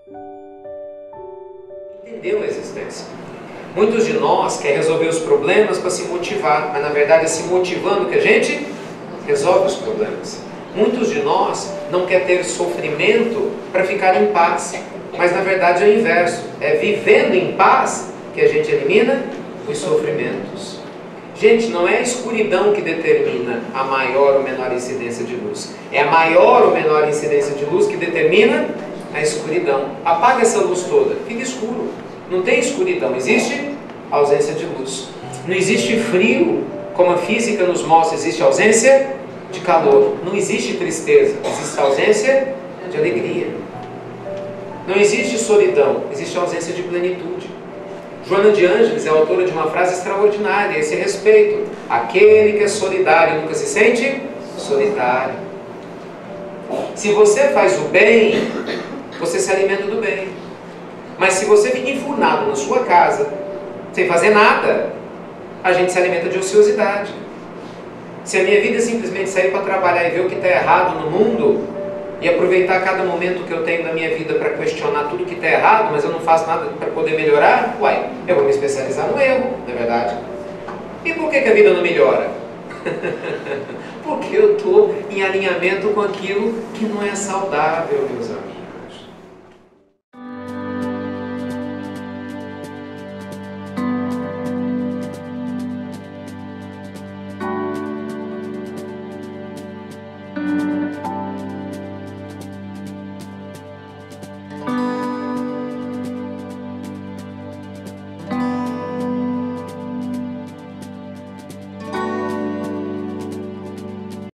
Entendeu a existência. Muitos de nós querem resolver os problemas para se motivar, mas na verdade é se motivando que a gente resolve os problemas. Muitos de nós não querem ter sofrimento para ficar em paz, mas na verdade é o inverso. É vivendo em paz que a gente elimina os sofrimentos. Gente, não é a escuridão que determina a maior ou menor incidência de luz. É a maior ou menor incidência de luz que determina a escuridão. Apaga essa luz toda, fica escuro. Não tem escuridão, existe ausência de luz. Não existe frio, como a física nos mostra, existe ausência de calor. Não existe tristeza, existe ausência de alegria. Não existe solidão, existe ausência de plenitude. Joana de Ângeles é autora de uma frase extraordinária a esse respeito. Aquele que é solidário nunca se sente solitário. Se você faz o bem, você se alimenta do bem. Mas se você fica enfurnado na sua casa, sem fazer nada, a gente se alimenta de ociosidade. Se a minha vida é simplesmente sair para trabalhar e ver o que está errado no mundo, e aproveitar cada momento que eu tenho na minha vida para questionar tudo que está errado, mas eu não faço nada para poder melhorar, uai, eu vou me especializar no erro, não é verdade? E por que a vida não melhora? Porque eu estou em alinhamento com aquilo que não é saudável, meus amigos.